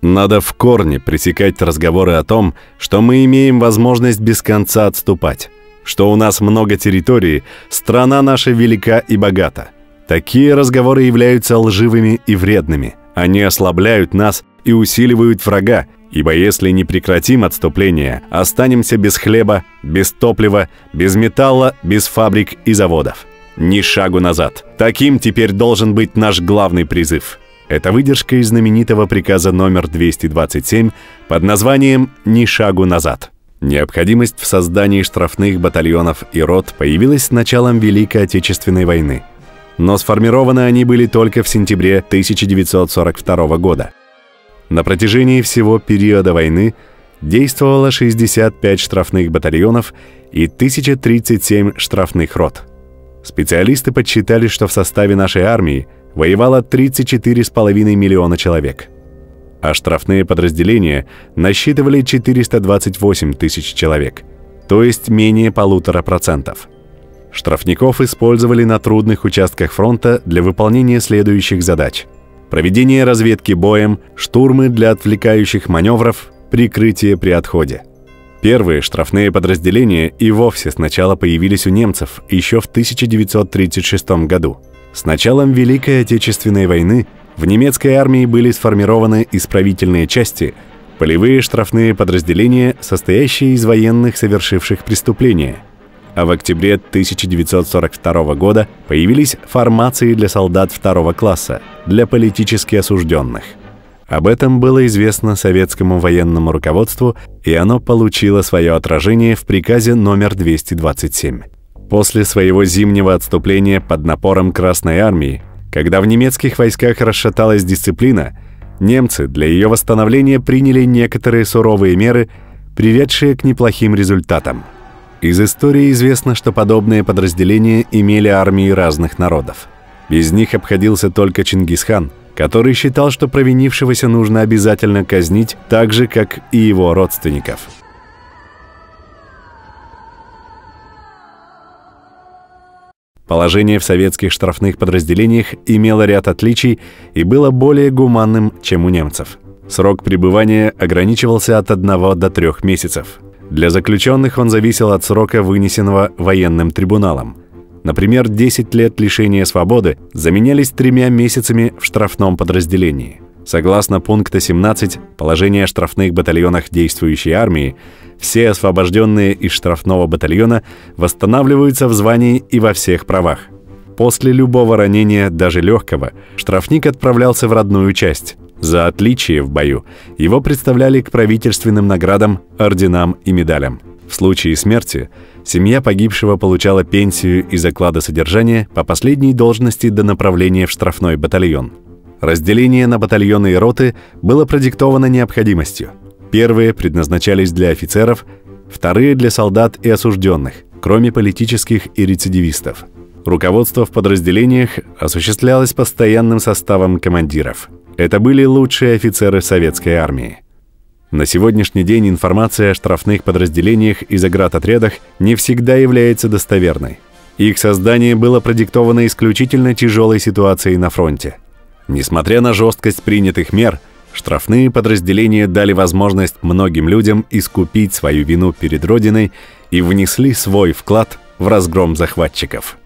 Надо в корне пресекать разговоры о том, что мы имеем возможность без конца отступать, что у нас много территории, страна наша велика и богата. Такие разговоры являются лживыми и вредными. Они ослабляют нас и усиливают врага, ибо если не прекратим отступление, останемся без хлеба, без топлива, без металла, без фабрик и заводов. Ни шагу назад. Таким теперь должен быть наш главный призыв. Это выдержка из знаменитого приказа номер 227 под названием «Ни шагу назад». Необходимость в создании штрафных батальонов и рот появилась с началом Великой Отечественной войны. Но сформированы они были только в сентябре 1942 года. На протяжении всего периода войны действовало 65 штрафных батальонов и 1037 штрафных рот. Специалисты подсчитали, что в составе нашей армии воевало 34,5 миллиона человек, а штрафные подразделения насчитывали 428 тысяч человек, то есть менее 1,5%. Штрафников использовали на трудных участках фронта для выполнения следующих задач: проведение разведки боем, штурмы для отвлекающих маневров, прикрытие при отходе. Первые штрафные подразделения и вовсе сначала появились у немцев еще в 1936 году. С началом Великой Отечественной войны в немецкой армии были сформированы исправительные части, полевые штрафные подразделения, состоящие из военных, совершивших преступления. А в октябре 1942 года появились формации для солдат второго класса, для политически осужденных. Об этом было известно советскому военному руководству, и оно получило свое отражение в приказе номер 227. После своего зимнего отступления под напором Красной армии, когда в немецких войсках расшаталась дисциплина, немцы для ее восстановления приняли некоторые суровые меры, приведшие к неплохим результатам. Из истории известно, что подобные подразделения имели армии разных народов. Без них обходился только Чингисхан, который считал, что провинившегося нужно обязательно казнить, так же, как и его родственников. Положение в советских штрафных подразделениях имело ряд отличий и было более гуманным, чем у немцев. Срок пребывания ограничивался от 1 до 3 месяцев. Для заключенных он зависел от срока, вынесенного военным трибуналом. Например, 10 лет лишения свободы заменялись 3 месяцами в штрафном подразделении. Согласно пункта 17 положения о штрафных батальонах действующей армии, все освобожденные из штрафного батальона восстанавливаются в звании и во всех правах. После любого ранения, даже легкого, штрафник отправлялся в родную часть. За отличие в бою его представляли к правительственным наградам, орденам и медалям. В случае смерти семья погибшего получала пенсию из оклада содержания по последней должности до направления в штрафной батальон. Разделение на батальоны и роты было продиктовано необходимостью. Первые предназначались для офицеров, вторые для солдат и осужденных, кроме политических и рецидивистов. Руководство в подразделениях осуществлялось постоянным составом командиров. Это были лучшие офицеры советской армии. На сегодняшний день информация о штрафных подразделениях и заградотрядах не всегда является достоверной. Их создание было продиктовано исключительно тяжелой ситуацией на фронте. Несмотря на жесткость принятых мер, штрафные подразделения дали возможность многим людям искупить свою вину перед Родиной и внесли свой вклад в разгром захватчиков.